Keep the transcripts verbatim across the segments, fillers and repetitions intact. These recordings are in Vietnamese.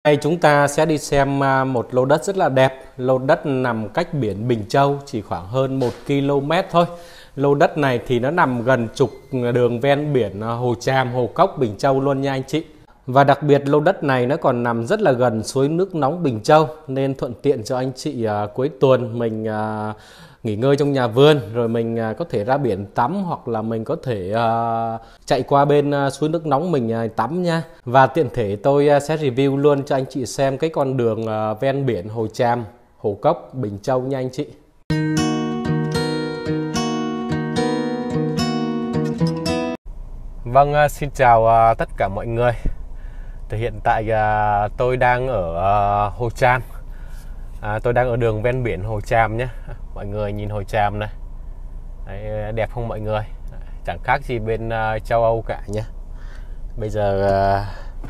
Đây chúng ta sẽ đi xem à, một lô đất rất là đẹp. Lô đất nằm cách biển Bình Châu chỉ khoảng hơn một ki lô mét thôi. Lô đất này thì nó nằm gần trục đường ven biển à, Hồ Tràm, Hồ Cốc, Bình Châu luôn nha anh chị. Và đặc biệt lô đất này nó còn nằm rất là gần suối nước nóng Bình Châu, nên thuận tiện cho anh chị à, cuối tuần mình à, nghỉ ngơi trong nhà vườn, rồi mình à, có thể ra biển tắm, hoặc là mình có thể à, chạy qua bên à, suối nước nóng mình à, tắm nha. Và tiện thể tôi à, sẽ review luôn cho anh chị xem cái con đường à, ven biển Hồ Tràm, Hồ Cốc, Bình Châu nha anh chị. Vâng, à, xin chào à, tất cả mọi người. Thì hiện tại à, tôi đang ở à, Hồ Tràm. À, tôi đang ở đường ven biển Hồ Tràm nhé. Mọi người nhìn Hồ Tràm này. Đấy, đẹp không mọi người? Chẳng khác gì bên uh, châu Âu cả nhé. Bây giờ uh,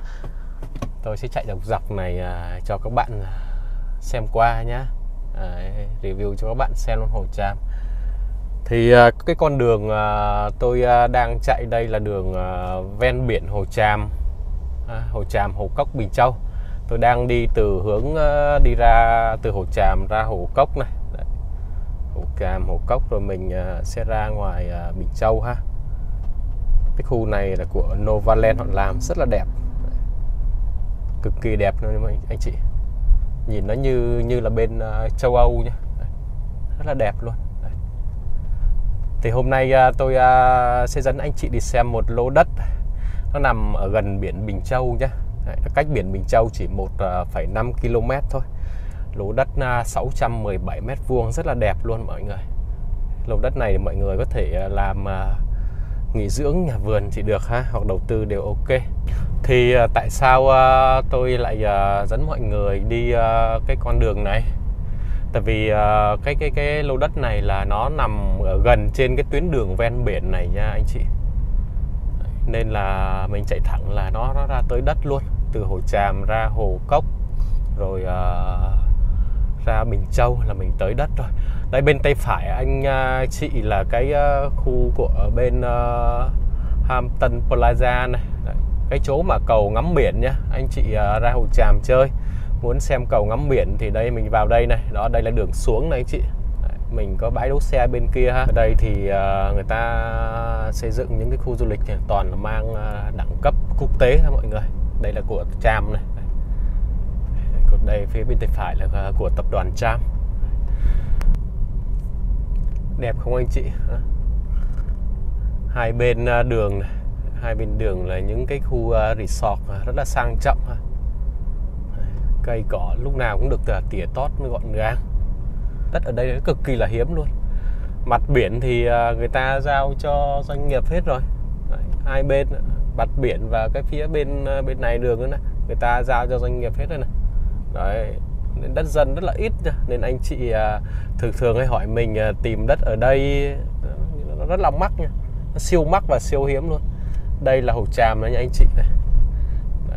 tôi sẽ chạy dọc dọc này uh, cho các bạn xem qua nhé. Đấy, review cho các bạn xem luôn Hồ Tràm. Thì uh, cái con đường uh, tôi uh, đang chạy đây là đường uh, ven biển Hồ Tràm, à, Hồ Tràm, Hồ Cốc, Bình Châu. Tôi đang đi từ hướng uh, đi ra từ Hồ Tràm ra Hồ Cốc này. Đấy. Hồ Tràm, Hồ Cốc rồi mình uh, sẽ ra ngoài uh, Bình Châu ha. Cái khu này là của Novaland họ làm rất là đẹp. Đấy. Cực kỳ đẹp luôn anh, anh chị. Nhìn nó như như là bên uh, châu Âu nhé. Đấy. Rất là đẹp luôn. Đấy. Thì hôm nay uh, tôi uh, sẽ dẫn anh chị đi xem một lô đất. Nó nằm ở gần biển Bình Châu nhé. Đấy, cách biển Bình Châu chỉ một phẩy năm ki lô mét thôi. Lô đất sáu trăm mười bảy mét vuông rất là đẹp luôn mọi người. Lô đất này mọi người có thể làm nghỉ dưỡng, nhà vườn thì được ha, hoặc đầu tư đều ok. Thì tại sao tôi lại dẫn mọi người đi cái con đường này? Tại vì cái cái cái lô đất này là nó nằm ở gần trên cái tuyến đường ven biển này nha anh chị. Nên là mình chạy thẳng là nó, nó ra tới đất luôn. Từ Hồ Tràm ra Hồ Cốc, rồi uh, ra Bình Châu là mình tới đất rồi. Đây bên tay phải anh uh, chị là cái uh, khu của ở bên uh, Hampton Plaza này. Đấy, cái chỗ mà cầu ngắm biển nhá. Anh chị uh, ra Hồ Tràm chơi, muốn xem cầu ngắm biển thì đây mình vào đây này. Đó, đây là đường xuống này anh chị. Mình có bãi đỗ xe bên kia ha. Ở đây thì uh, người ta xây dựng những cái khu du lịch này, toàn là mang uh, đẳng cấp quốc tế ha mọi người. Đây là của Tram này. Còn đây phía bên tay phải là uh, của tập đoàn Tram. Đẹp không anh chị? Hai bên uh, đường này, hai bên đường là những cái khu uh, resort uh, rất là sang trọng ha. Cây cỏ lúc nào cũng được uh, tỉa tót gọn gàng. Đất ở đây cực kỳ là hiếm luôn. Mặt biển thì người ta giao cho doanh nghiệp hết rồi. Đấy, hai bên mặt biển và cái phía bên bên này đường nữa này, người ta giao cho doanh nghiệp hết rồi này. Đấy, nên đất dân rất là ít nên anh chị thường thường hay hỏi mình tìm đất ở đây nó rất là mắc nha. Nó siêu mắc và siêu hiếm luôn. Đây là Hồ Tràm này nha anh chị này. Đấy.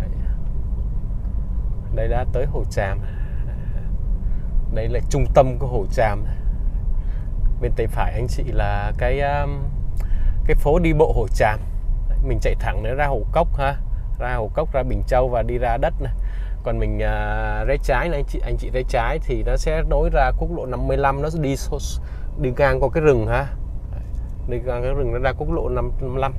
Đây đã tới Hồ Tràm. Đây là trung tâm của Hồ Tràm. Bên tay phải anh chị là cái cái phố đi bộ Hồ Tràm. Mình chạy thẳng đến ra Hồ Cốc ha, ra Hồ Cốc, ra Bình Châu và đi ra đất này. Còn mình uh, rẽ trái này anh chị, anh chị rẽ trái thì nó sẽ nối ra quốc lộ năm mươi lăm, nó sẽ đi đi ngang qua cái rừng ha, đi ngang cái rừng nó ra quốc lộ năm mươi lăm.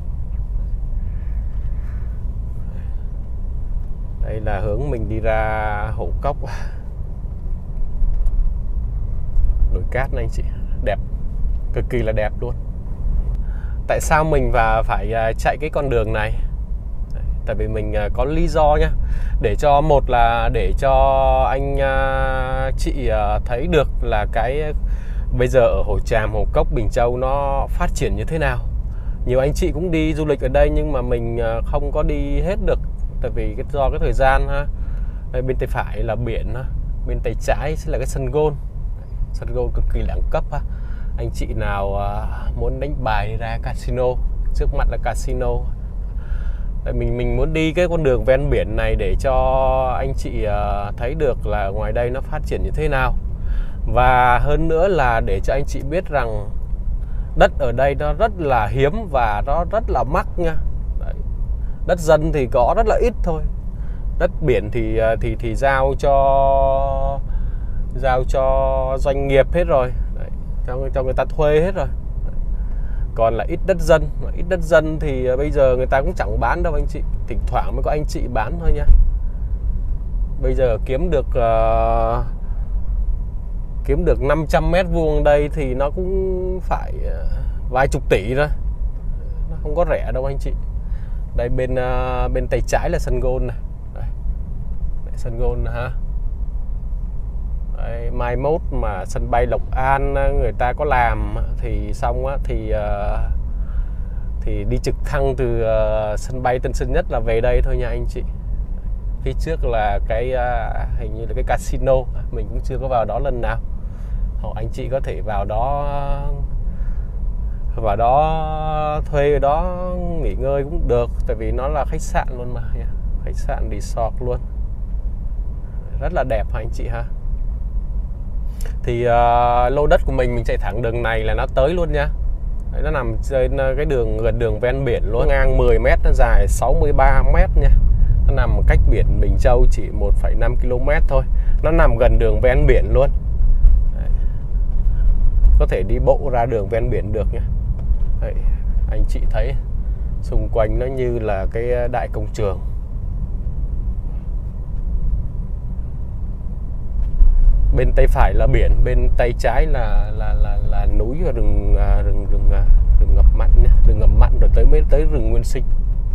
Đây là hướng mình đi ra Hồ Cốc. Đồi cát này anh chị, đẹp, cực kỳ là đẹp luôn. Tại sao mình và phải chạy cái con đường này? Tại vì mình có lý do nhá. Để cho một là để cho anh chị thấy được là cái bây giờ ở Hồ Tràm, Hồ Cốc, Bình Châu nó phát triển như thế nào. Nhiều anh chị cũng đi du lịch ở đây nhưng mà mình không có đi hết được, tại vì cái do cái thời gian ha. Đây bên tay phải là biển ha, bên tay trái sẽ là cái sân golf. Sân golf cực kỳ đẳng cấp ha. Anh chị nào uh, muốn đánh bài đi ra casino, trước mặt là casino. Tại mình mình muốn đi cái con đường ven biển này để cho anh chị uh, thấy được là ngoài đây nó phát triển như thế nào. Và hơn nữa là để cho anh chị biết rằng đất ở đây nó rất là hiếm và nó rất là mắc nha. Đấy. Đất dân thì có rất là ít thôi. Đất biển thì thì thì giao cho giao cho doanh nghiệp hết rồi. Đấy, cho cho người ta thuê hết rồi. Còn là ít đất dân, ít đất dân thì bây giờ người ta cũng chẳng bán đâu anh chị, thỉnh thoảng mới có anh chị bán thôi nha. Bây giờ kiếm được uh, kiếm được năm trăm mét vuông đây thì nó cũng phải uh, vài chục tỷ rồi, nó không có rẻ đâu anh chị. Đây bên uh, bên tay trái là sân golf này, đây. Đây, sân golf này, ha. Đấy, mai mốt mà sân bay Lộc An người ta có làm thì xong á, thì uh, thì đi trực thăng từ uh, sân bay Tân Sơn Nhất là về đây thôi nha anh chị. Phía trước là cái uh, hình như là cái casino, mình cũng chưa có vào đó lần nào. Hoặc anh chị có thể vào đó vào đó thuê ở đó nghỉ ngơi cũng được, tại vì nó là khách sạn luôn mà, khách sạn resort luôn, rất là đẹp hả anh chị ha. Thì uh, lô đất của mình mình chạy thẳng đường này là nó tới luôn nha. Đấy, nó nằm trên cái đường gần đường ven biển luôn, ngang mười mét, nó dài sáu mươi ba mét nha. Nó nằm cách biển Bình Châu chỉ một phẩy năm ki lô mét thôi. Nó nằm gần đường ven biển luôn. Đấy, có thể đi bộ ra đường ven biển được nha. Đấy, anh chị thấy xung quanh nó như là cái đại công trường. Bên tay phải là biển, bên tay trái là là là, là núi và rừng rừng rừng rừng ngập mặn nhé, rừng ngập mặn rồi tới mới tới rừng nguyên sinh.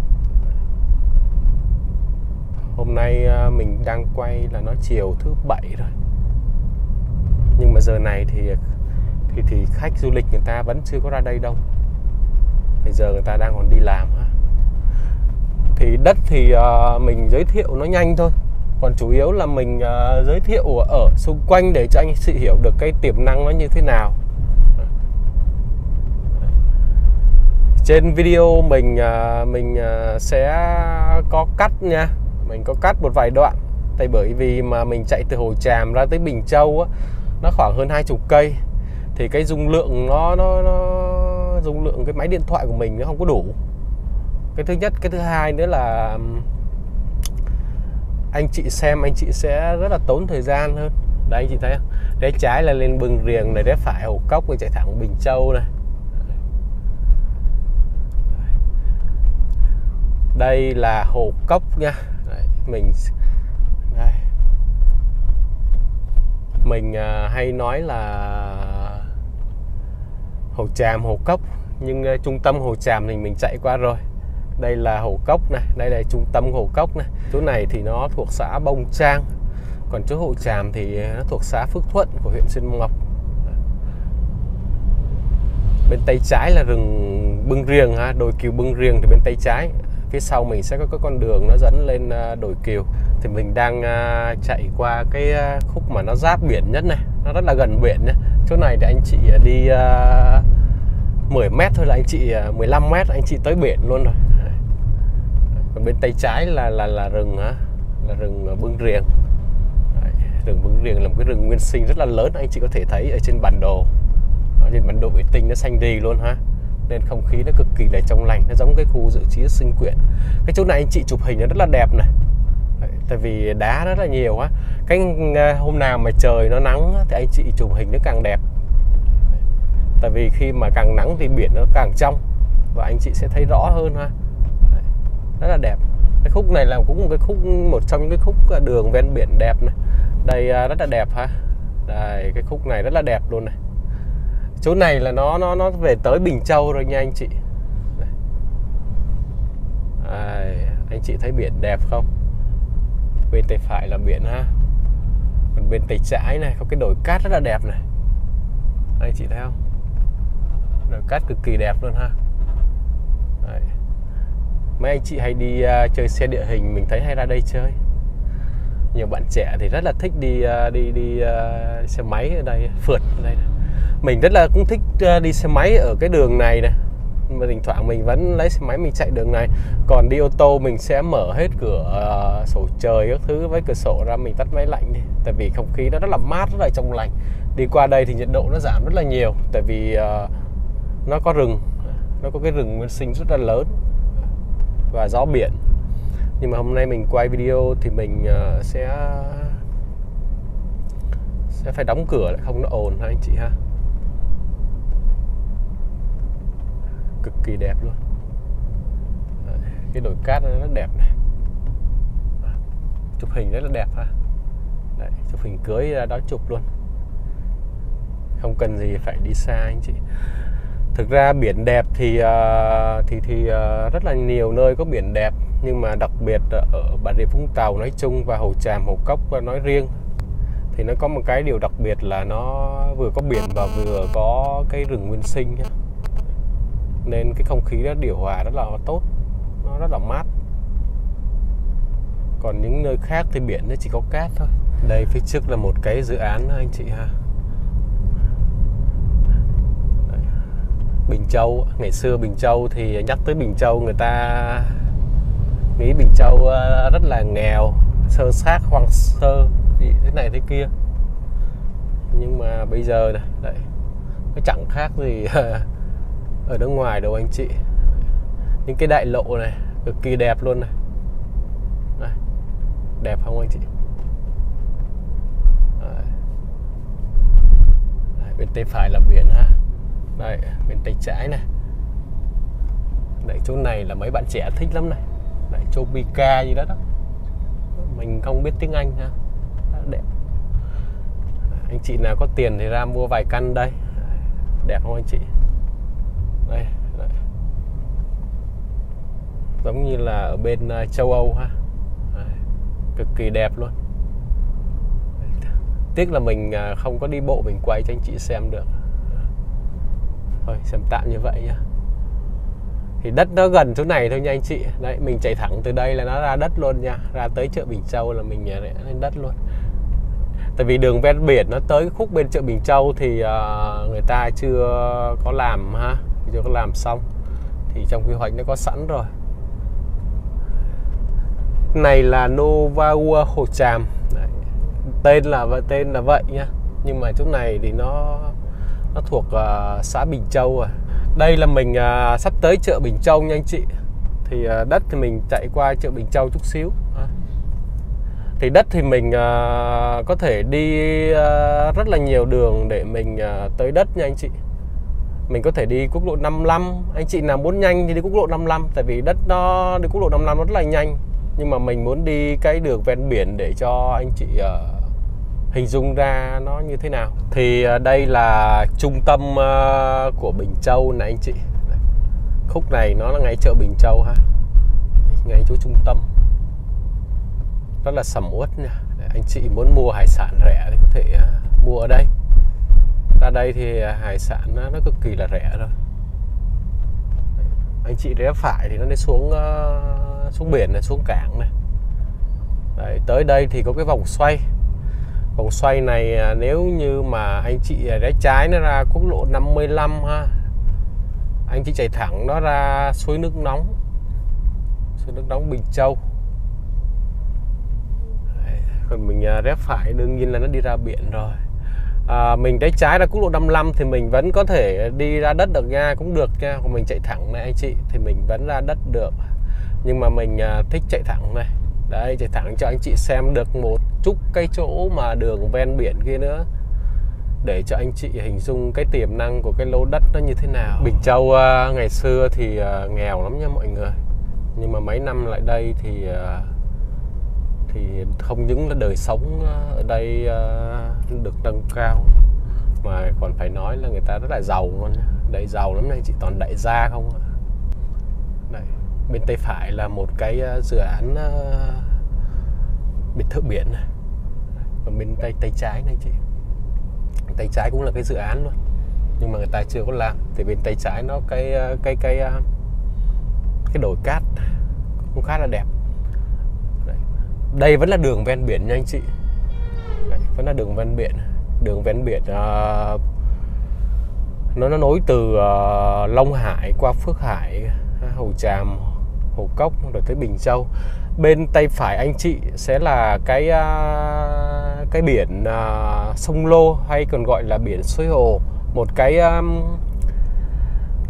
Hôm nay mình đang quay là nó chiều thứ bảy rồi, nhưng mà giờ này thì thì thì khách du lịch người ta vẫn chưa có ra đây đâu. Bây giờ người ta đang còn đi làm. Thì đất thì uh, mình giới thiệu nó nhanh thôi, còn chủ yếu là mình uh, giới thiệu ở xung quanh để cho anh chị hiểu được cái tiềm năng nó như thế nào. Trên video mình uh, mình uh, sẽ có cắt nha, mình có cắt một vài đoạn, tại bởi vì mà mình chạy từ Hồ Tràm ra tới Bình Châu á, nó khoảng hơn hai mươi cây, thì cái dung lượng nó nó, nó dung lượng cái máy điện thoại của mình nó không có đủ. Cái thứ nhất, cái thứ hai nữa là anh chị xem anh chị sẽ rất là tốn thời gian hơn. Đây anh chị thấy không? Rẽ trái là lên Bưng Riềng này, rẽ phải Hồ Cốc, rồi chạy thẳng Bình Châu này. Đây là Hồ Cốc nha. Đấy, mình đây. Mình uh, hay nói là Hồ Tràm, Hồ Cốc, nhưng uh, trung tâm Hồ Tràm thì mình chạy qua rồi. Đây là Hồ Cốc này, đây là trung tâm Hồ Cốc này. Chỗ này thì nó thuộc xã Bông Trang, còn chỗ Hồ Tràm thì nó thuộc xã Phước Thuận của huyện Xuyên Mộc. Bên tay trái là rừng Bưng Riềng ha, đồi Kiều Bưng Riềng thì bên tay trái. Phía sau mình sẽ có cái con đường nó dẫn lên đồi Kiều. Thì mình đang chạy qua cái khúc mà nó giáp biển nhất này, nó rất là gần biển nhé. Chỗ này thì anh chị đi mười mét thôi là anh chị, mười lăm mét anh chị tới biển luôn rồi. Còn bên tay trái là là là rừng hả? Là rừng Bưng Riềng. Đấy, rừng Bưng Riềng là một cái rừng nguyên sinh rất là lớn, anh chị có thể thấy ở trên bản đồ. Ở trên bản đồ vệ tinh nó xanh rì luôn ha. Nên không khí nó cực kỳ là trong lành, nó giống cái khu dự trữ sinh quyển. Cái chỗ này anh chị chụp hình nó rất là đẹp này. Đấy, tại vì đá rất là nhiều á. Cái hôm nào mà trời nó nắng thì anh chị chụp hình nó càng đẹp. Đấy, tại vì khi mà càng nắng thì biển nó càng trong và anh chị sẽ thấy rõ hơn ha. Đấy, rất là đẹp. Cái khúc này là cũng một cái khúc, một trong những cái khúc đường ven biển đẹp này. Đây rất là đẹp ha. Đây, cái khúc này rất là đẹp luôn này. Chỗ này là nó nó nó về tới Bình Châu rồi nha anh chị. Đây. Đây, anh chị thấy biển đẹp không? Bên tay phải là biển ha. Còn bên tay trái này có cái đồi cát rất là đẹp này. Anh chị thấy không? Đồi cát cực kỳ đẹp luôn ha. Đây. Mấy anh chị hay đi uh, chơi xe địa hình, mình thấy hay ra đây chơi. Nhiều bạn trẻ thì rất là thích đi uh, đi đi uh, xe máy ở đây, phượt ở đây này. Mình rất là cũng thích uh, đi xe máy ở cái đường này này. Mà thỉnh thoảng mình vẫn lấy xe máy mình chạy đường này. Còn đi ô tô mình sẽ mở hết cửa uh, sổ trời các thứ với cửa sổ ra, mình tắt máy lạnh đi. Tại vì không khí nó rất là mát, rất là trong lành. Đi qua đây thì nhiệt độ nó giảm rất là nhiều. Tại vì uh, nó có rừng, nó có cái rừng nguyên sinh rất là lớn và gió biển. Nhưng mà hôm nay mình quay video thì mình uh, sẽ sẽ phải đóng cửa lại, không nó ồn ha anh chị ha. Cực kỳ đẹp luôn. Đấy, cái đồi cát nó rất đẹp này, chụp hình rất là đẹp ha. Đấy, chụp hình cưới ra đó chụp luôn, không cần gì phải đi xa anh chị. Thực ra biển đẹp thì uh, thì thì uh, rất là nhiều nơi có biển đẹp, nhưng mà đặc biệt ở Bà Rịa Vũng Tàu nói chung và Hồ Tràm, Hồ Cốc nói riêng thì nó có một cái điều đặc biệt là nó vừa có biển và vừa có cái rừng nguyên sinh, nên cái không khí đó điều hòa rất là tốt, nó rất là mát. Còn những nơi khác thì biển nó chỉ có cát thôi. Đây phía trước là một cái dự án anh chị ha. Đấy. Bình Châu, ngày xưa Bình Châu thì nhắc tới Bình Châu người ta nghĩ Bình Châu rất là nghèo, sơ xác, hoang sơ, thế này thế kia. Nhưng mà bây giờ này, đấy, nó chẳng khác gì ở nước ngoài đâu anh chị. Những cái đại lộ này cực kỳ đẹp luôn này. Đây, đẹp không anh chị? Đấy. Đấy, bên tay phải là biển ha. Đây, bên tay trái này. Đấy, chỗ này là mấy bạn trẻ thích lắm này. Đấy, chỗ Bika gì đó đó. Mình không biết tiếng Anh ha. Đẹp. Anh chị nào có tiền thì ra mua vài căn đây. Đẹp không anh chị? Đây, đây. Giống như là ở bên châu Âu ha. Đây, cực kỳ đẹp luôn. Tiếc là mình không có đi bộ mình quay cho anh chị xem được. Thôi xem tạm như vậy nhá. Thì đất nó gần chỗ này thôi nha anh chị. Đấy, mình chạy thẳng từ đây là nó ra đất luôn nha. Ra tới chợ Bình Châu là mình rẽ lên đất luôn. Tại vì đường ven biển nó tới khúc bên chợ Bình Châu thì uh, người ta chưa có làm ha, chưa có làm xong. Thì trong quy hoạch nó có sẵn rồi. Này là Novagua Hồ Tràm. Đấy. Tên là tên là vậy nhá. Nhưng mà chỗ này thì nó nó thuộc uh, xã Bình Châu rồi. Đây là mình uh, sắp tới chợ Bình Châu nha anh chị. Thì uh, đất thì mình chạy qua chợ Bình Châu chút xíu. À. Thì đất thì mình uh, có thể đi uh, rất là nhiều đường để mình uh, tới đất nha anh chị. Mình có thể đi quốc lộ năm mươi lăm. Anh chị nào muốn nhanh thì đi quốc lộ năm mươi lăm. Tại vì đất nó đi quốc lộ năm mươi lăm nó rất là nhanh. Nhưng mà mình muốn đi cái đường ven biển để cho anh chị uh, hình dung ra nó như thế nào. Thì uh, đây là trung tâm uh, của Bình Châu này anh chị. Khúc này nó là ngay chợ Bình Châu ha. Ngay chỗ trung tâm. Rất là sầm uất nha. Anh chị muốn mua hải sản rẻ thì có thể uh, mua ở đây. Ra đây thì uh, hải sản uh, nó cực kỳ là rẻ rồi. Anh chị rẽ phải thì nó đi xuống uh, xuống biển này, xuống cảng này. Đấy, tới đây thì có cái vòng xoay. Vòng xoay này uh, nếu như mà anh chị rẽ trái nó ra quốc lộ năm mươi lăm ha. Anh chị chạy thẳng nó ra suối nước nóng. Suối nước nóng Bình Châu. Còn mình rẽ phải đương nhiên là nó đi ra biển rồi. à, Mình rẽ trái ra quốc lộ năm mươi lăm thì mình vẫn có thể đi ra đất được nha, cũng được nha. Còn mình chạy thẳng này anh chị thì mình vẫn ra đất được. Nhưng mà mình thích chạy thẳng này. Đấy, chạy thẳng cho anh chị xem được một chút cái chỗ mà đường ven biển kia nữa, để cho anh chị hình dung cái tiềm năng của cái lô đất nó như thế nào. Bình Châu uh, ngày xưa thì uh, nghèo lắm nha mọi người. Nhưng mà mấy năm lại đây thì uh, thì không những là đời sống ở đây uh, được nâng cao, mà còn phải nói là người ta rất là giàu luôn. Đây giàu lắm này, chỉ toàn đại gia không. Đây, bên tay phải là một cái uh, dự án uh, biệt thự biển này. Còn bên tay tay trái này chị, tay trái cũng là cái dự án luôn, nhưng mà người ta chưa có làm. Thì bên tay trái nó cái cái cái cái đồi cát cũng khá là đẹp. Đấy. Đây vẫn là đường ven biển nha anh chị. Đấy, vẫn là đường ven biển. Đường ven biển uh, nó nó nối từ uh, Long Hải qua Phước Hải, Hồ Tràm, Hồ Cốc rồi tới Bình Châu. Bên tay phải anh chị sẽ là cái uh, cái biển uh, sông Lô, hay còn gọi là biển Suối Hồ. Một cái um,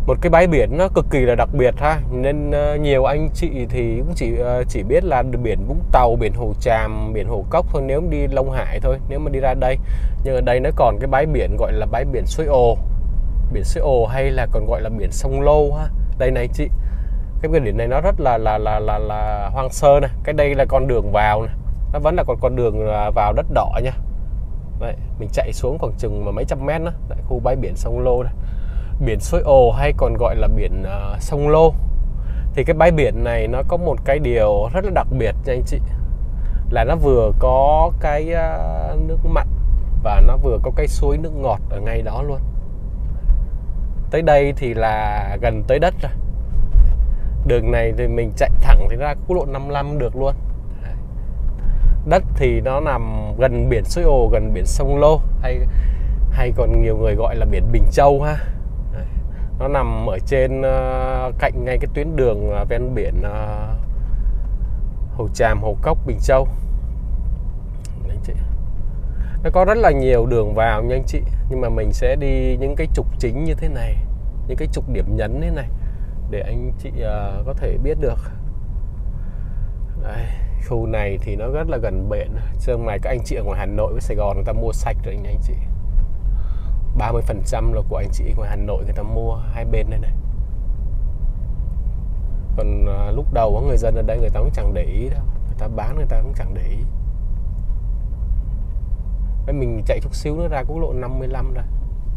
một cái bãi biển nó cực kỳ là đặc biệt ha, nên uh, nhiều anh chị thì cũng chỉ uh, chỉ biết là biển Vũng Tàu, biển Hồ Tràm, biển Hồ Cốc thôi, nếu đi Long Hải thôi, nếu mà đi ra đây. Nhưng ở đây nó còn cái bãi biển gọi là bãi biển Suối Ồ, biển Suối Ồ hay là còn gọi là biển Sông Lô ha. Đây này chị, cái biển này nó rất là là là là, là hoang sơ này. Cái đây là con đường vào này, nó vẫn là còn con đường vào đất đỏ nha. Đấy, mình chạy xuống khoảng chừng mà mấy trăm mét đó. Đấy, khu bãi biển Sông Lô này. Biển Suối Ồ hay còn gọi là biển uh, Sông Lô. Thì cái bãi biển này nó có một cái điều rất là đặc biệt nha anh chị, là nó vừa có cái uh, nước mặn và nó vừa có cái suối nước ngọt ở ngay đó luôn. Tới đây thì là gần tới đất rồi. Đường này thì mình chạy thẳng thì ra quốc lộ năm mươi lăm được luôn. Đất thì nó nằm gần biển Suối Ồ, gần biển Sông Lô, hay hay còn nhiều người gọi là biển Bình Châu ha. Nó nằm ở trên uh, cạnh ngay cái tuyến đường uh, ven biển uh, Hồ Tràm, Hồ Cốc, Bình Châu. Anh chị, nó có rất là nhiều đường vào nha anh chị, nhưng mà mình sẽ đi những cái trục chính như thế này, những cái trục điểm nhấn thế này để anh chị uh, có thể biết được. Đây, khu này thì nó rất là gần biển. Trong này các anh chị ở ngoài Hà Nội với Sài Gòn người ta mua sạch rồi nha anh chị. ba mươi phần trăm là của anh chị ngoài Hà Nội người ta mua hai bên đây này. Còn uh, lúc đầu người dân ở đây người ta cũng chẳng để ý đâu, người ta bán người ta cũng chẳng để ý. Đấy, mình chạy chút xíu nữa ra quốc lộ năm mươi lăm rồi.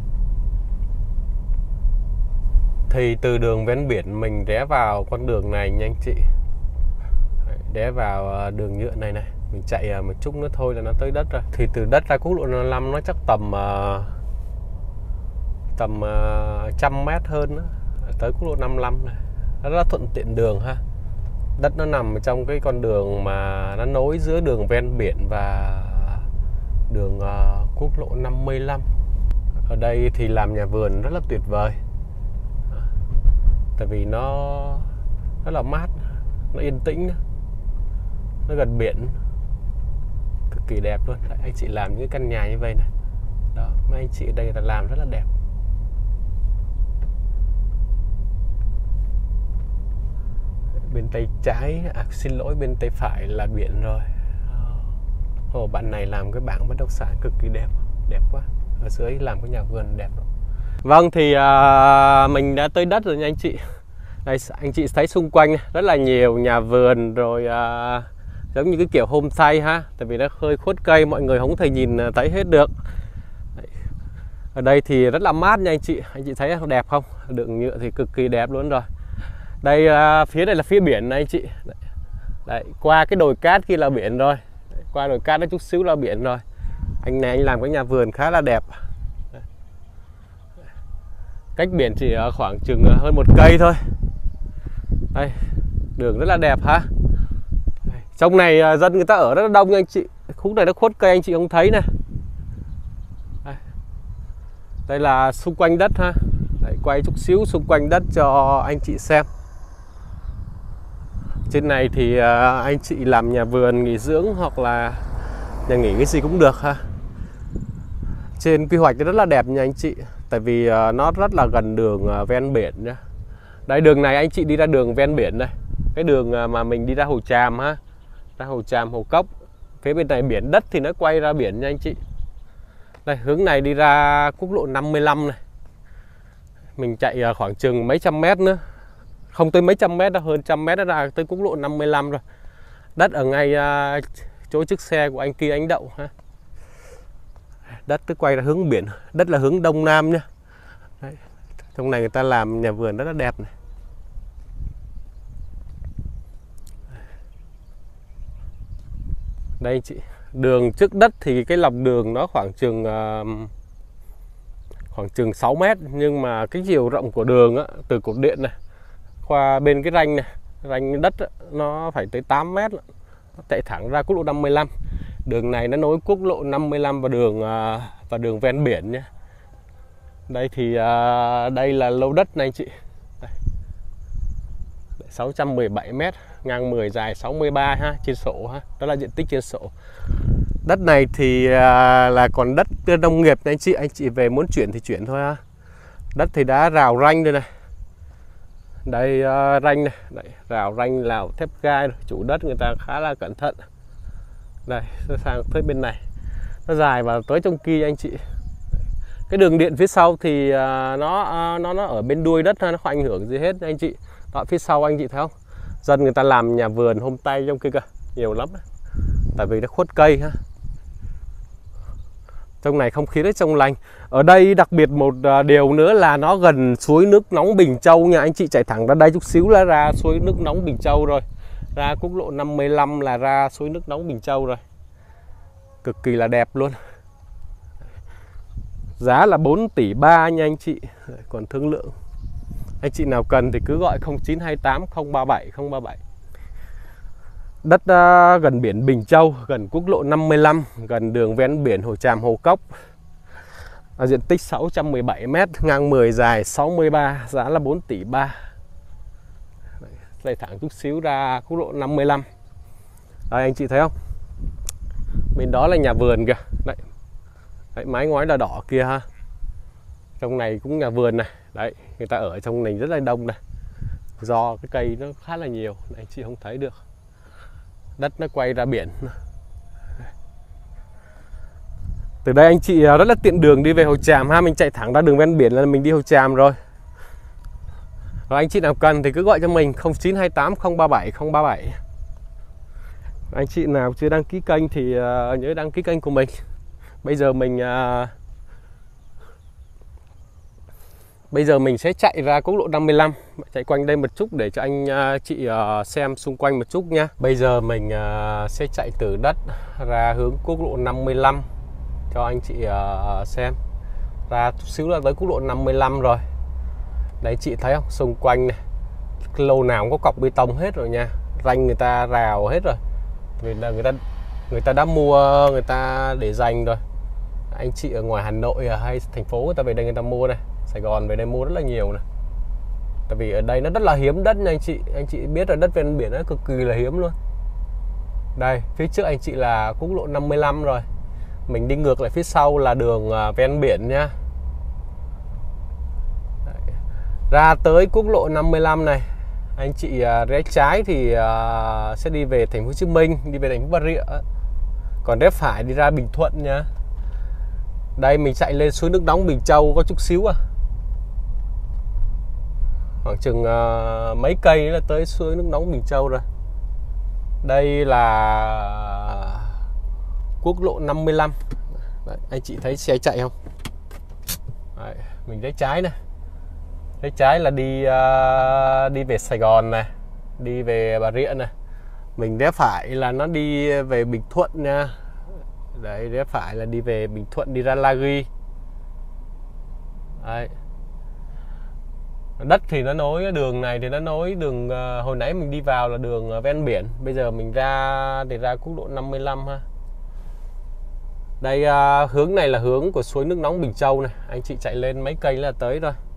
Thì từ đường ven biển mình rẽ vào con đường này nha anh chị. Rẽ vào đường nhựa này này, mình chạy một chút nữa thôi là nó tới đất rồi. Thì từ đất ra quốc lộ năm mươi lăm nó chắc tầm uh, tầm uh, trăm mét hơn đó, tới quốc lộ năm mươi lăm này. Nó rất là thuận tiện đường ha. Đất nó nằm trong cái con đường mà nó nối giữa đường ven biển và đường uh, quốc lộ năm mươi lăm. Ở đây thì làm nhà vườn rất là tuyệt vời, tại vì nó rất là mát, nó yên tĩnh, nó gần biển, cực kỳ đẹp luôn. Đấy, anh chị làm những căn nhà như vậy này, đó, mấy anh chị ở đây là làm rất là đẹp. Bên tay trái, à, xin lỗi, bên tay phải là biển rồi. Ồ, bạn này làm cái bảng bất động sản cực kỳ đẹp, đẹp quá. Ở dưới làm cái nhà vườn đẹp lắm. Vâng, thì uh, mình đã tới đất rồi nha anh chị. Đây, anh chị thấy xung quanh rất là nhiều nhà vườn rồi, uh, giống như cái kiểu homestay ha. Tại vì nó hơi khuất cây, mọi người không thể nhìn thấy hết được. Đấy. Ở đây thì rất là mát nha anh chị. Anh chị thấy đẹp không? Đường nhựa thì cực kỳ đẹp luôn rồi. Đây, uh, phía đây là phía biển này anh chị. Đấy. Đấy, qua cái đồi cát kia là biển rồi. Đấy, qua đồi cát nó chút xíu là biển rồi. Anh này anh làm cái nhà vườn khá là đẹp. Đấy. Cách biển chỉ khoảng chừng hơn một cây thôi. Đây, đường rất là đẹp ha. Đây, trong này dân người ta ở rất là đông nha anh chị. Khúc này nó khuất cây anh chị không thấy này. Đây, đây là xung quanh đất ha. Đấy, quay chút xíu xung quanh đất cho anh chị xem. Trên này thì uh, anh chị làm nhà vườn, nghỉ dưỡng hoặc là nhà nghỉ cái gì cũng được ha. Trên quy hoạch rất là đẹp nha anh chị, tại vì uh, nó rất là gần đường uh, ven biển nhá. Đây, đường này anh chị đi ra đường ven biển đây. Cái đường uh, mà mình đi ra Hồ Tràm ha, ra Hồ Tràm, Hồ Cốc. Phía bên này biển, đất thì nó quay ra biển nha anh chị. Đây, hướng này đi ra quốc lộ năm mươi lăm này. Mình chạy uh, khoảng chừng mấy trăm mét nữa. Không tới mấy trăm mét đâu, hơn trăm mét đã ra tới quốc lộ năm mươi lăm rồi. Đất ở ngay uh, chỗ chiếc xe của anh kia anh đậu ha. Đất cứ quay ra hướng biển, đất là hướng đông nam nhá. Đấy. Trong này người ta làm nhà vườn rất là đẹp này. Đây chị, đường trước đất thì cái lòng đường nó khoảng chừng uh, khoảng chừng sáu mét, nhưng mà cái chiều rộng của đường á, từ cột điện này qua bên cái ranh này, ranh đất á, nó phải tới tám mét, nó chạy thẳng ra quốc lộ năm mươi lăm. Đường này nó nối quốc lộ năm mươi lăm và đường uh, và đường ven biển nhé. Đây thì uh, đây là lô đất này anh chị. Đây. sáu trăm mười bảy mét, ngang mười, dài sáu mươi ba ha, trên sổ ha. Đó là diện tích trên sổ. Đất này thì uh, là còn đất nông nghiệp này anh chị, anh chị về muốn chuyển thì chuyển thôi ha. Đất thì đã rào ranh rồi này. Đây uh, ranh này, đây, rào ranh rào thép gai rồi. Chủ đất người ta khá là cẩn thận. Đây, sang tới bên này nó dài và tới trong kia anh chị. Cái đường điện phía sau thì uh, nó uh, nó nó ở bên đuôi đất, nó không ảnh hưởng gì hết anh chị. Đó, phía sau anh chị thấy không? Dân người ta làm nhà vườn hôm tay trong kia kìa, nhiều lắm. Tại vì nó khuất cây ha. Trong này không khí rất trong lành. Ở đây đặc biệt một điều nữa là nó gần suối nước nóng Bình Châu nha. Anh chị chạy thẳng ra đây chút xíu là ra suối nước nóng Bình Châu rồi. Ra quốc lộ năm mươi lăm là ra suối nước nóng Bình Châu rồi. Cực kỳ là đẹp luôn. Giá là bốn tỷ ba nha anh chị. Còn thương lượng. Anh chị nào cần thì cứ gọi không chín hai tám không ba bảy không ba bảy. Đất uh, gần biển Bình Châu, gần quốc lộ năm mươi lăm, gần đường ven biển Hồ Tràm Hồ Cốc. À, diện tích sáu trăm mười bảy mét, ngang mười, dài sáu mươi ba, giá là bốn tỷ ba. Đây thẳng chút xíu ra quốc lộ năm mươi lăm. Đây anh chị thấy không? Bên đó là nhà vườn kìa. Đấy. Đấy, mái ngói là đỏ kia ha. Trong này cũng nhà vườn này. Đấy, người ta ở trong này rất là đông này. Do cái cây nó khá là nhiều, anh chị không thấy được. Đất nó quay ra biển. Từ đây anh chị rất là tiện đường đi về Hồ Tràm ha. Mình chạy thẳng ra đường ven biển là mình đi Hồ Tràm rồi. Rồi anh chị nào cần thì cứ gọi cho mình không chín hai tám không ba bảy không ba bảy. Anh chị nào chưa đăng ký kênh thì uh, nhớ đăng ký kênh của mình. Bây giờ mình uh, Bây giờ mình sẽ chạy ra quốc lộ năm mươi lăm, chạy quanh đây một chút để cho anh uh, chị uh, xem xung quanh một chút nha. Bây giờ mình uh, sẽ chạy từ đất ra hướng quốc lộ năm mươi lăm cho anh chị uh, xem. Ra chút xíu là tới quốc lộ năm mươi lăm rồi. Đấy chị thấy không? Xung quanh này lô nào cũng có cọc bê tông hết rồi nha. Ranh người ta rào hết rồi. Vì là người ta người ta đã mua, người ta để dành rồi. Anh chị ở ngoài Hà Nội hay thành phố người ta về đây người ta mua này. Sài Gòn về đây mua rất là nhiều này. Tại vì ở đây nó rất là hiếm đất nha anh chị. Anh chị biết là đất ven biển nó cực kỳ là hiếm luôn. Đây, phía trước anh chị là quốc lộ năm mươi lăm rồi. Mình đi ngược lại phía sau là đường ven biển nha. Đấy. Ra tới quốc lộ năm mươi lăm này, anh chị rẽ trái thì uh, sẽ đi về thành phố Hồ Chí Minh, đi về thành phố Bà Rịa. Còn rẽ phải đi ra Bình Thuận nha. Đây mình chạy lên suối nước nóng Bình Châu có chút xíu à. Khoảng chừng uh, mấy cây là tới suối nước nóng Bình Châu rồi. Đây là quốc lộ năm mươi lăm. Đấy, anh chị thấy xe chạy không? Đấy, mình lấy trái này. Lấy trái là đi uh, đi về Sài Gòn này, đi về Bà Rịa này. Mình rẽ phải là nó đi về Bình Thuận nha. Đấy, rẽ phải là đi về Bình Thuận, đi ra La Ghi. Đấy. Đất thì nó nối đường này thì nó nối đường uh, hồi nãy mình đi vào là đường uh, ven biển. Bây giờ mình ra để ra quốc lộ năm mươi lăm ha. Đây uh, hướng này là hướng của suối nước nóng Bình Châu này. Anh chị chạy lên mấy cây là tới rồi.